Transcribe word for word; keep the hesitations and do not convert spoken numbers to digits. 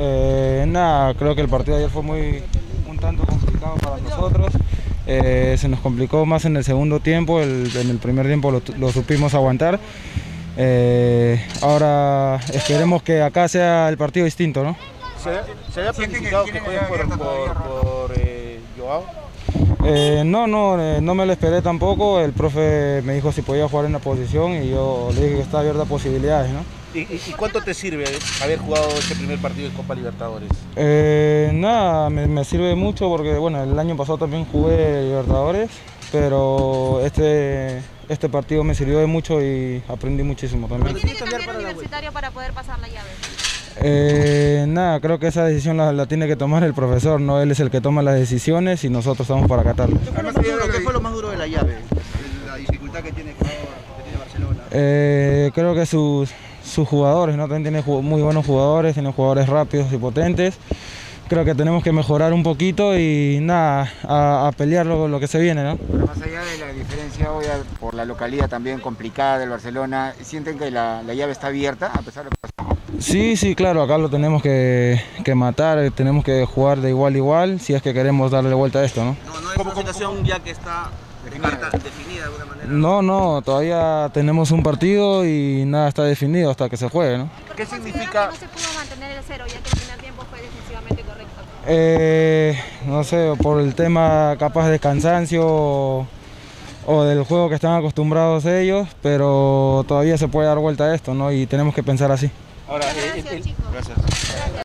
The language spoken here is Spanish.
Eh, nada, creo que el partido de ayer fue muy un tanto complicado para nosotros. Eh, se nos complicó más en el segundo tiempo, el, en el primer tiempo lo, lo supimos aguantar. Eh, ahora esperemos que acá sea el partido distinto, ¿no? ¿Se, se había planificado que juegues por, por, por eh, Joao? Eh, no, no, eh, no me lo esperé tampoco. El profe me dijo si podía jugar en la posición y yo le dije que está abierta a posibilidades, ¿no? ¿Y, y, y cuánto te sirve haber jugado ese primer partido de Copa Libertadores? Eh, nada, me, me sirve mucho porque bueno, el año pasado también jugué Libertadores, pero este, este partido me sirvió de mucho y aprendí muchísimo también. ¿Qué tiene que cambiar Universitario para poder pasar la llave? Eh, nada, creo que esa decisión la, la tiene que tomar el profesor, ¿no? Él es el que toma las decisiones y nosotros estamos para acatarlas. ¿Qué fue lo más duro, ¿Qué fue lo más duro de la llave? La dificultad que tiene, que tiene Barcelona. Eh, creo que sus, sus jugadores, ¿no? También tiene muy buenos jugadores, tiene jugadores rápidos y potentes. Creo que tenemos que mejorar un poquito y nada, a, a pelear lo, lo que se viene, ¿no? Pero más allá de la diferencia hoy por la localidad también complicada del Barcelona, ¿sienten que la, la llave está abierta a pesar de lo que pasa? Sí, sí, claro, acá lo tenemos que, que matar, tenemos que jugar de igual a igual si es que queremos darle vuelta a esto, ¿no? No, no es una situación ya que está definida, definida de alguna manera. No, no, todavía tenemos un partido y nada está definido hasta que se juegue, ¿no? ¿Qué significa? No se pudo mantener el cero, ya que el primer tiempo fue defensivamente correcto. Eh, no sé, por el tema capaz de cansancio o, o del juego que están acostumbrados ellos, pero todavía se puede dar vuelta a esto, ¿no? Y tenemos que pensar así. Ahora, Gracias, el, el, chicos. gracias.